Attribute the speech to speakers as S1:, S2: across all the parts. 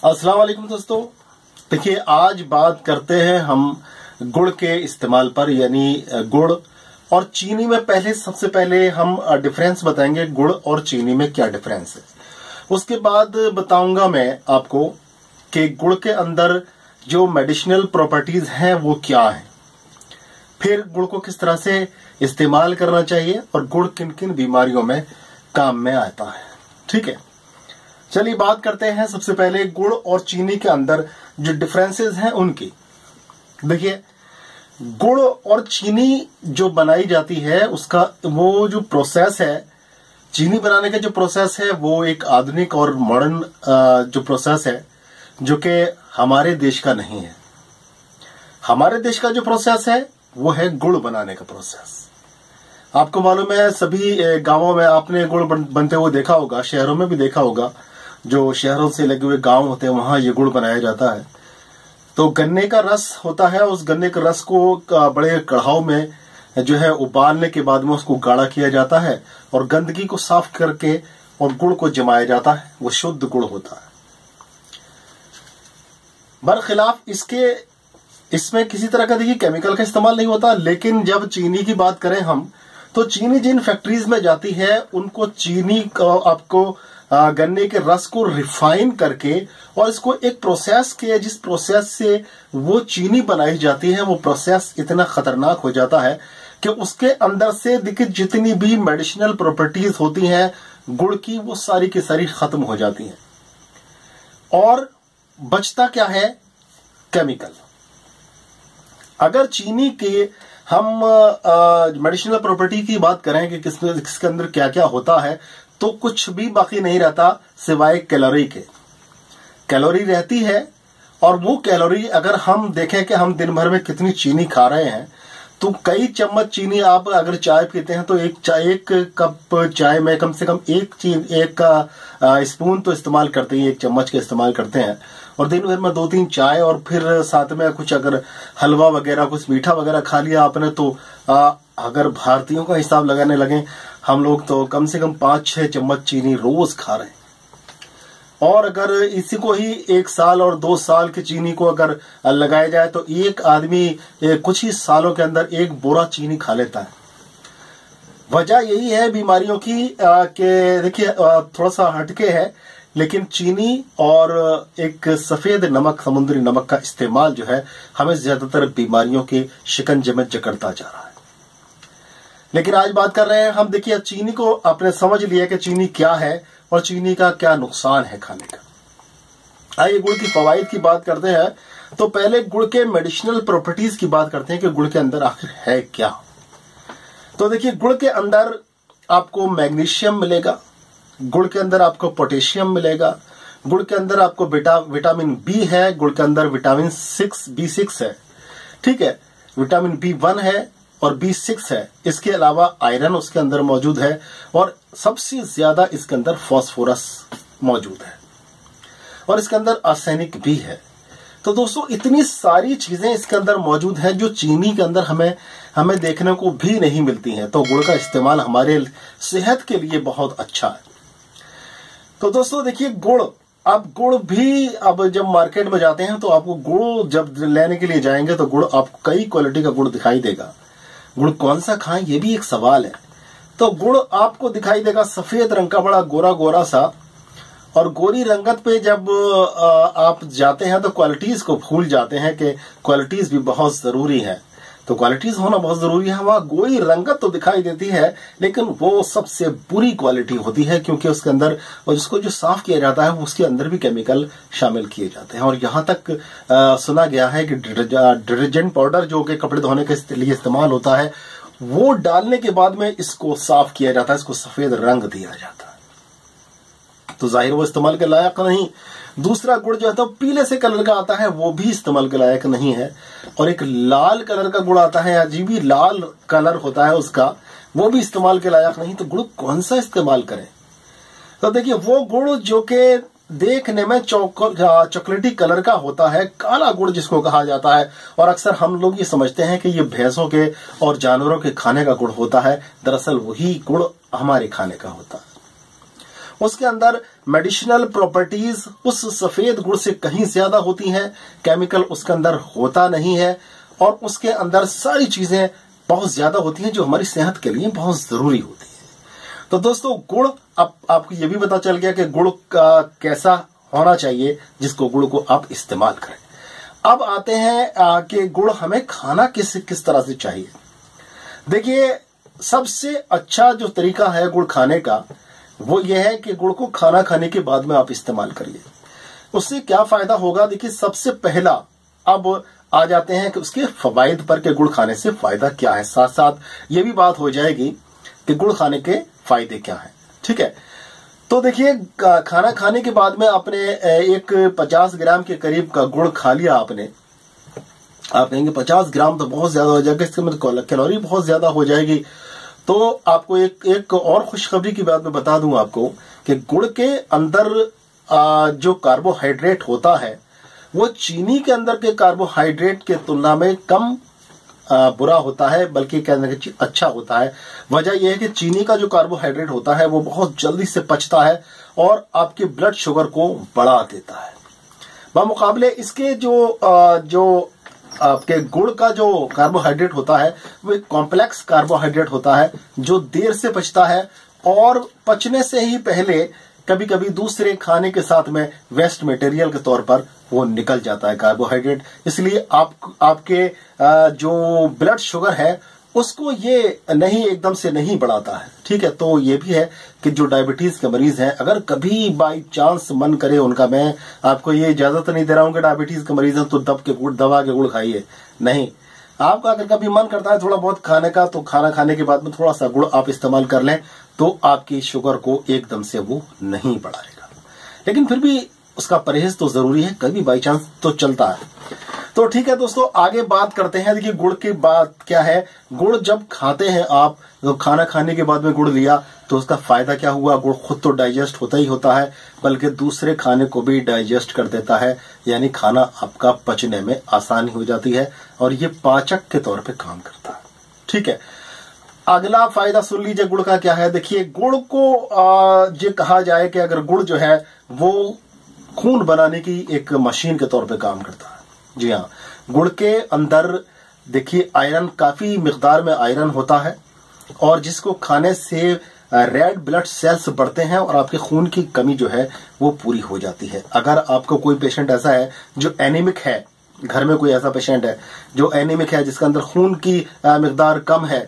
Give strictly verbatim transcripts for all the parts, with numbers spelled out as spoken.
S1: अस्सलाम वालेकुम दोस्तों। देखिए, आज बात करते हैं हम गुड़ के इस्तेमाल पर, यानी गुड़ और चीनी में। पहले सबसे पहले हम डिफरेंस बताएंगे, गुड़ और चीनी में क्या डिफरेंस है। उसके बाद बताऊंगा मैं आपको कि गुड़ के अंदर जो मेडिसिनल प्रॉपर्टीज हैं वो क्या है, फिर गुड़ को किस तरह से इस्तेमाल करना चाहिए और गुड़ किन किन बीमारियों में काम में आता है। ठीक है, चलिए बात करते हैं सबसे पहले गुड़ और चीनी के अंदर जो डिफरेंसेस हैं उनकी। देखिए, गुड़ और चीनी जो बनाई जाती है उसका वो जो प्रोसेस है, चीनी बनाने का जो प्रोसेस है वो एक आधुनिक और मॉडर्न जो प्रोसेस है जो कि हमारे देश का नहीं है। हमारे देश का जो प्रोसेस है वो है गुड़ बनाने का प्रोसेस। आपको मालूम है, सभी गांवों में आपने गुड़ बनते हुए देखा होगा, शहरों में भी देखा होगा। जो शहरों से लगे हुए गांव होते हैं वहां ये गुड़ बनाया जाता है। तो गन्ने का रस होता है, उस गन्ने के रस को बड़े कढ़ाव में जो है उबालने के बाद में उसको गाढ़ा किया जाता है और गंदगी को साफ करके और गुड़ को जमाया जाता है, वो शुद्ध गुड़ होता है। बरखिलाफ इसके इसमें किसी तरह का देखिए केमिकल का इस्तेमाल नहीं होता। लेकिन जब चीनी की बात करें हम, तो चीनी जिन फैक्ट्रीज में जाती है उनको चीनी को आपको गन्ने के रस को रिफाइन करके और इसको एक प्रोसेस के, जिस प्रोसेस से वो चीनी बनाई जाती है वो प्रोसेस इतना खतरनाक हो जाता है कि उसके अंदर से देखिए जितनी भी मेडिसिनल प्रॉपर्टीज होती हैं गुड़ की, वो सारी की सारी खत्म हो जाती हैं और बचता क्या है? केमिकल। अगर चीनी के हम मेडिसिनल प्रॉपर्टी की बात करें कि किसमें किसके अंदर क्या क्या होता है, तो कुछ भी बाकी नहीं रहता सिवाय कैलोरी के। कैलोरी रहती है और वो कैलोरी अगर हम देखें कि हम दिन भर में कितनी चीनी खा रहे हैं, तो कई चम्मच चीनी आप अगर चाय पीते हैं तो एक चाय एक कप चाय में कम से कम एक चीनी एक का स्पून तो इस्तेमाल करते हैं, एक चम्मच का इस्तेमाल करते हैं। और दिन भर में दो तीन चाय और फिर साथ में कुछ अगर हलवा वगैरह कुछ मीठा वगैरह खा लिया आपने, तो आ, अगर भारतीयों का हिसाब लगाने लगे हम लोग तो कम से कम पांच छह चम्मच चीनी रोज खा रहे हैं। और अगर इसी को ही एक साल और दो साल की चीनी को अगर लगाया जाए तो एक आदमी कुछ ही सालों के अंदर एक बोरा चीनी खा लेता है। वजह यही है बीमारियों की कि देखिए थोड़ा सा हटके है, लेकिन चीनी और एक सफेद नमक, समुद्री नमक का इस्तेमाल जो है हमें ज्यादातर बीमारियों के शिकंजे में जकड़ता जा रहा है। लेकिन आज बात कर रहे हैं हम, देखिए चीनी को आपने समझ लिया कि चीनी क्या है और चीनी का क्या नुकसान है खाने का। आइए गुड़ की फवाइद की बात करते हैं। तो पहले गुड़ के मेडिसिनल प्रॉपर्टीज की बात करते हैं कि गुड़ के अंदर आखिर है क्या। तो देखिए, गुड़ के अंदर आपको मैग्नीशियम मिलेगा, गुड़ के अंदर आपको पोटेशियम मिलेगा, गुड़ के अंदर आपको विटा, विटामिन बी है, गुड़ के अंदर विटामिन सिक्स बी सिक्स है। ठीक है, विटामिन बी वन है और बी सिक्स है। इसके अलावा आयरन उसके अंदर मौजूद है और सबसे ज्यादा इसके अंदर फास्फोरस मौजूद है और इसके अंदर आर्सेनिक भी है। तो दोस्तों, इतनी सारी चीजें इसके अंदर मौजूद है जो चीनी के अंदर हमें हमें देखने को भी नहीं मिलती हैं। तो गुड़ का इस्तेमाल हमारे सेहत के लिए बहुत अच्छा है। तो दोस्तों देखिए, गुड़, अब गुड़ भी अब जब मार्केट में जाते हैं तो आपको गुड़ जब लेने के लिए जाएंगे तो गुड़ आपको कई क्वालिटी का गुड़ दिखाई देगा। गुड़ कौन सा खाएं ये भी एक सवाल है। तो गुड़ आपको दिखाई देगा सफेद रंग का, बड़ा गोरा गोरा सा, और गोरी रंगत पे जब आप जाते हैं तो क्वालिटीज को भूल जाते हैं कि क्वालिटीज भी बहुत जरूरी है। तो क्वालिटीज होना बहुत जरूरी है। वहां गोरी रंगत तो दिखाई देती है लेकिन वो सबसे बुरी क्वालिटी होती है, क्योंकि उसके अंदर और जिसको जो साफ किया जाता है उसके अंदर भी केमिकल शामिल किए जाते हैं। और यहां तक आ, सुना गया है कि डिटर्जेंट पाउडर जो कि कपड़े धोने के लिए इस्तेमाल होता है, वो डालने के बाद में इसको साफ किया जाता है, इसको सफेद रंग दिया जाता है। तो जाहिर वो इस्तेमाल के लायक नहीं। दूसरा गुड़ जो है तो पीले से कलर का आता है, वो भी इस्तेमाल के लायक नहीं है। और एक लाल कलर का गुड़ आता है, अजीबी लाल कलर होता है उसका, वो भी इस्तेमाल के लायक नहीं। तो गुड़ कौन सा इस्तेमाल करें? तो देखिए, वो गुड़ जो कि देखने में चॉकलेटी कलर का होता है, काला गुड़ जिसको कहा जाता है, और अक्सर हम लोग ये समझते हैं कि ये भैंसों के और जानवरों के खाने का गुड़ होता है। दरअसल वही गुड़ हमारे खाने का होता है। उसके अंदर मेडिसिनल प्रॉपर्टीज उस सफेद गुड़ से कहीं ज्यादा होती हैं, केमिकल उसके अंदर होता नहीं है, और उसके अंदर सारी चीजें बहुत ज्यादा होती हैं जो हमारी सेहत के लिए बहुत जरूरी होती है। तो दोस्तों गुड़, अब आपको ये भी पता चल गया कि गुड़ का कैसा होना चाहिए जिसको गुड़ को आप इस्तेमाल करें। अब आते हैं कि गुड़ हमें खाना किस किस तरह से चाहिए। देखिए, सबसे अच्छा जो तरीका है गुड़ खाने का वो ये है कि गुड़ को खाना खाने के बाद में आप इस्तेमाल करिए। उससे क्या फायदा होगा? देखिए, सबसे पहला अब आ जाते हैं कि उसके फवाइद पर के गुड़ खाने से फायदा क्या है, साथ साथ ये भी बात हो जाएगी कि गुड़ खाने के फायदे क्या हैं। ठीक है, तो देखिए, खाना खाने के बाद में आपने एक पचास ग्राम के करीब का गुड़ खा लिया आपने। आप कहेंगे पचास ग्राम तो बहुत ज्यादा हो जाएगा, इसके मतलब कैलोरी बहुत ज्यादा हो जाएगी। तो आपको एक एक और खुशखबरी की बात मैं बता दूं आपको कि गुड़ के अंदर जो कार्बोहाइड्रेट होता है वो चीनी के अंदर के कार्बोहाइड्रेट के तुलना में कम बुरा होता है, बल्कि कहने की अच्छा होता है। वजह यह है कि चीनी का जो कार्बोहाइड्रेट होता है वो बहुत जल्दी से पचता है और आपके ब्लड शुगर को बढ़ा देता है। बमुकाबले इसके जो जो आपके गुड़ का जो कार्बोहाइड्रेट होता है वो एक कॉम्प्लेक्स कार्बोहाइड्रेट होता है जो देर से पचता है और पचने से ही पहले कभी कभी दूसरे खाने के साथ में वेस्ट मटेरियल के तौर पर वो निकल जाता है कार्बोहाइड्रेट। इसलिए आप आपके जो ब्लड शुगर है उसको ये नहीं एकदम से नहीं बढ़ाता है। ठीक है, तो ये भी है कि जो डायबिटीज के मरीज हैं, अगर कभी बाई चांस मन करे उनका, मैं आपको ये इजाजत नहीं दे रहा हूं कि डायबिटीज के मरीज हैं तो दब के गुड़ दवा के गुड़ खाइए, नहीं। आपका अगर कभी मन करता है थोड़ा बहुत खाने का तो खाना खाने के बाद में थोड़ा सा गुड़ आप इस्तेमाल कर लें तो आपकी शुगर को एकदम से वो नहीं बढ़ाएगा। लेकिन फिर भी उसका परहेज तो जरूरी है, कभी बाई चांस तो चलता है। तो ठीक है दोस्तों, आगे बात करते हैं। देखिए, गुड़ की बात क्या है। गुड़ जब खाते हैं आप, तो खाना खाने के बाद में गुड़ लिया तो उसका फायदा क्या हुआ? गुड़ खुद तो डाइजेस्ट होता ही होता है, बल्कि दूसरे खाने को भी डाइजेस्ट कर देता है, यानी खाना आपका पचने में आसानी हो जाती है और ये पाचक के तौर पे काम करता है। ठीक है, अगला फायदा सुन लीजिए गुड़ का क्या है। देखिए, गुड़ को ये कहा जाए कि अगर गुड़ जो है वो खून बनाने की एक मशीन के तौर पे काम करता है। जी हाँ, गुड़ के अंदर देखिए आयरन, काफी मिकदार में आयरन होता है और जिसको खाने से रेड ब्लड सेल्स बढ़ते हैं और आपके खून की कमी जो है वो पूरी हो जाती है। अगर आपको कोई पेशेंट ऐसा है जो एनीमिक है, घर में कोई ऐसा पेशेंट है जो एनीमिक है, जिसके अंदर खून की मिकदार कम है,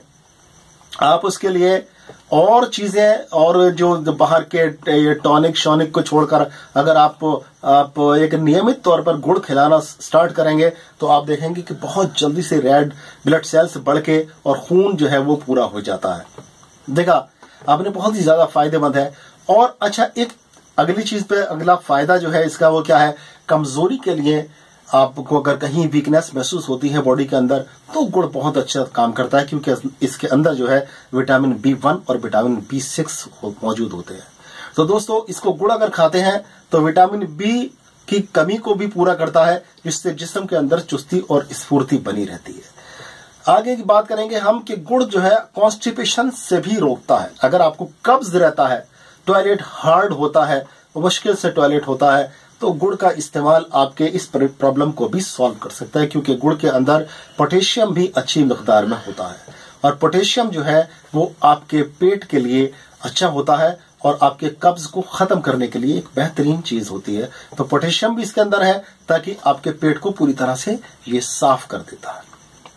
S1: आप उसके लिए और चीजें और जो बाहर के टॉनिक शॉनिक को छोड़कर अगर आप आप एक नियमित तौर पर गुड़ खिलाना स्टार्ट करेंगे तो आप देखेंगे कि बहुत जल्दी से रेड ब्लड सेल्स बढ़ के और खून जो है वो पूरा हो जाता है। देखा आपने, बहुत ही ज्यादा फायदेमंद है। और अच्छा, एक अगली चीज पे अगला फायदा जो है इसका वो क्या है? कमजोरी के लिए आपको अगर कहीं वीकनेस महसूस होती है बॉडी के अंदर तो गुड़ बहुत अच्छा काम करता है, क्योंकि इसके अंदर जो है विटामिन बी वन और विटामिन बी सिक्स मौजूद होते हैं। तो दोस्तों, इसको गुड़ अगर खाते हैं तो विटामिन बी की कमी को भी पूरा करता है, जिससे जिस्म के अंदर चुस्ती और स्फूर्ति बनी रहती है। आगे की बात करेंगे हम कि गुड़ जो है कॉन्स्टिपेशन से भी रोकता है। अगर आपको कब्ज रहता है, टॉयलेट हार्ड होता है, मुश्किल से टॉयलेट होता है, तो गुड़ का इस्तेमाल आपके इस प्रॉब्लम को भी सॉल्व कर सकता है, क्योंकि गुड़ के अंदर पोटेशियम भी अच्छी मिकदार में होता है और पोटेशियम जो है वो आपके पेट के लिए अच्छा होता है और आपके कब्ज को खत्म करने के लिए एक बेहतरीन चीज होती है। तो पोटेशियम भी इसके अंदर है ताकि आपके पेट को पूरी तरह से ये साफ कर देता है।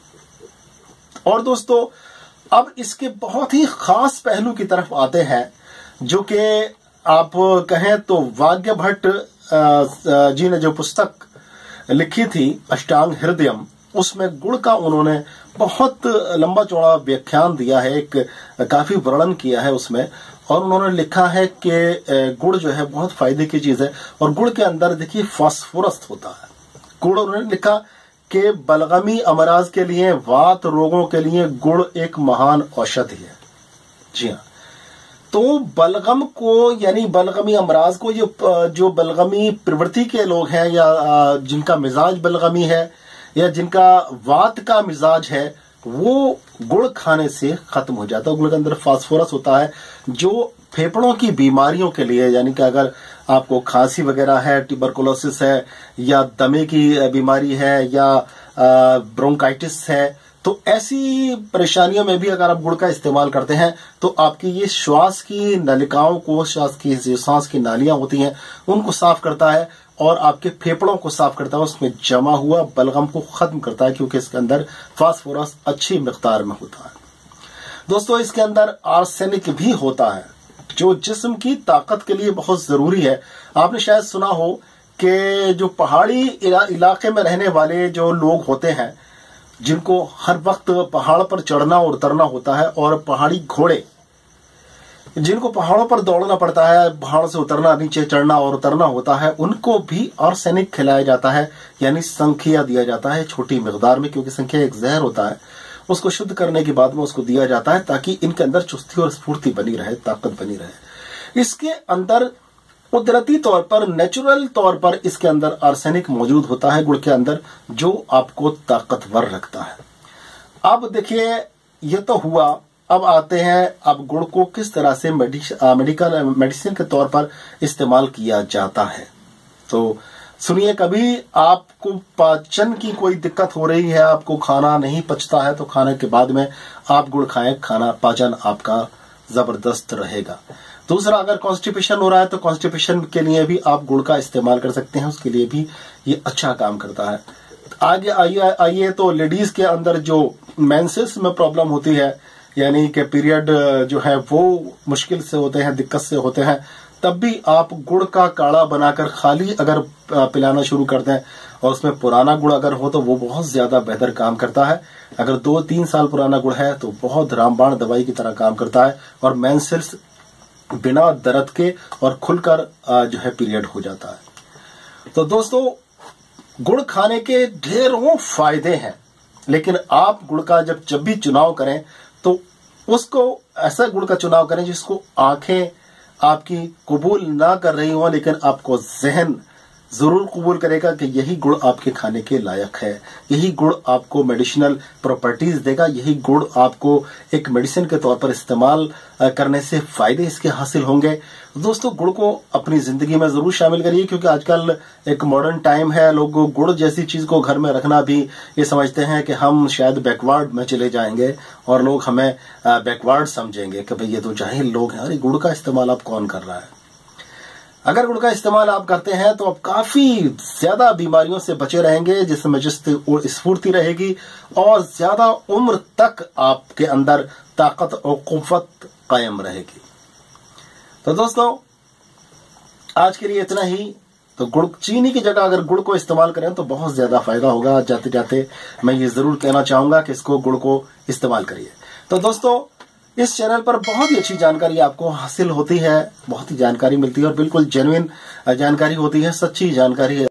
S1: और दोस्तों, अब इसके बहुत ही खास पहलू की तरफ आते हैं, जो कि आप कहें तो वाग्य भट्ट जी ने जो पुस्तक लिखी थी अष्टांग हृदयम, उसमें गुड़ का उन्होंने बहुत लंबा चौड़ा व्याख्यान दिया है, एक काफी वर्णन किया है उसमें। और उन्होंने लिखा है कि गुड़ जो है बहुत फायदे की चीज है और गुड़ के अंदर देखिए फास्फोरस होता है। गुड़ उन्होंने लिखा कि बलगमी अमराज के लिए, वात रोगों के लिए गुड़ एक महान औषधि है। जी हाँ, तो बलगम को यानी बलगमी अमराज को जो जो बलगमी प्रवृत्ति के लोग हैं या जिनका मिजाज बलगमी है या जिनका वात का मिजाज है, वो गुड़ खाने से खत्म हो जाता है। गुड़ के अंदर फास्फोरस होता है जो फेफड़ों की बीमारियों के लिए, यानी कि अगर आपको खांसी वगैरह है, ट्यूबरकुलोसिस है, या दमे की बीमारी है, या ब्रोंकाइटिस है, तो ऐसी परेशानियों में भी अगर आप गुड़ का इस्तेमाल करते हैं तो आपकी ये श्वास की नलिकाओं को, श्वास की जो सांस की नालियां होती हैं उनको साफ करता है और आपके फेफड़ों को साफ करता है, उसमें जमा हुआ बलगम को खत्म करता है, क्योंकि इसके अंदर फास्फोरस अच्छी मिकदार में होता है। दोस्तों, इसके अंदर आर्सेनिक भी होता है जो जिस्म की ताकत के लिए बहुत जरूरी है। आपने शायद सुना हो कि जो पहाड़ी इला, इलाके में रहने वाले जो लोग होते हैं, जिनको हर वक्त पहाड़ पर चढ़ना और उतरना होता है, और पहाड़ी घोड़े जिनको पहाड़ों पर दौड़ना पड़ता है, पहाड़ से उतरना, नीचे चढ़ना और उतरना होता है, उनको भी आर्सेनिक खिलाया जाता है, यानी संखिया दिया जाता है छोटी मिकदार में, क्योंकि संखिया एक जहर होता है। उसको शुद्ध करने के बाद में उसको दिया जाता है ताकि इनके अंदर चुस्ती और स्फूर्ति बनी रहे, ताकत बनी रहे। इसके अंदर कुदरती तौर पर, नेचुरल तौर पर इसके अंदर आर्सेनिक मौजूद होता है गुड़ के अंदर, जो आपको ताकतवर रखता है। अब देखिए, ये तो हुआ, अब आते हैं अब गुड़ को किस तरह से मेडिकल मेडिसिन के तौर पर इस्तेमाल किया जाता है। तो सुनिए, कभी आपको पाचन की कोई दिक्कत हो रही है, आपको खाना नहीं पचता है, तो खाने के बाद में आप गुड़ खाएं, खाना पाचन आपका जबरदस्त रहेगा। दूसरा, अगर कॉन्स्टिपेशन हो रहा है तो कॉन्स्टिपेशन के लिए भी आप गुड़ का इस्तेमाल कर सकते हैं, उसके लिए भी ये अच्छा काम करता है। आगे आइए आइए तो लेडीज के अंदर जो मेंसेस में प्रॉब्लम होती है, यानी कि पीरियड जो है वो मुश्किल से होते हैं, दिक्कत से होते हैं, तब भी आप गुड़ का काढ़ा बनाकर खाली अगर पिलाना शुरू कर दें, और उसमें पुराना गुड़ अगर हो तो वो बहुत ज्यादा बेहतर काम करता है। अगर दो तीन साल पुराना गुड़ है तो बहुत रामबाण दवाई की तरह काम करता है, और मेंसेस बिना दर्द के और खुलकर जो है पीरियड हो जाता है। तो दोस्तों, गुड़ खाने के ढेरों फायदे हैं, लेकिन आप गुड़ का जब जब भी चुनाव करें तो उसको ऐसा गुड़ का चुनाव करें जिसको आंखें आपकी कबूल ना कर रही हो, लेकिन आपको जहन जरूर कबूल करेगा कि यही गुड़ आपके खाने के लायक है, यही गुड़ आपको मेडिसिनल प्रॉपर्टीज देगा, यही गुड़ आपको एक मेडिसिन के तौर पर इस्तेमाल करने से फायदे इसके हासिल होंगे। दोस्तों, गुड़ को अपनी जिंदगी में जरूर शामिल करिए, क्योंकि आजकल एक मॉडर्न टाइम है, लोग गुड़ जैसी चीज को घर में रखना भी ये समझते हैं कि हम शायद बैकवर्ड में चले जाएंगे और लोग हमें बैकवर्ड समझेंगे कि भाई ये तो जाहिल लोग हैं, अरे गुड़ का इस्तेमाल आप कौन कर रहा है। अगर गुड़ का इस्तेमाल आप करते हैं तो आप काफी ज्यादा बीमारियों से बचे रहेंगे, जिसमें चुस्ती और स्फूर्ति रहेगी, और ज्यादा उम्र तक आपके अंदर ताकत और कुव्वत कायम रहेगी। तो दोस्तों, आज के लिए इतना ही। तो गुड़, चीनी की जगह अगर गुड़ को इस्तेमाल करें तो बहुत ज्यादा फायदा होगा। जाते जाते मैं ये जरूर कहना चाहूंगा कि इसको गुड़ को इस्तेमाल करिए। तो दोस्तों, इस चैनल पर बहुत ही अच्छी जानकारी आपको हासिल होती है, बहुत ही जानकारी मिलती है, और बिल्कुल जेन्युइन जानकारी होती है, सच्ची जानकारी है।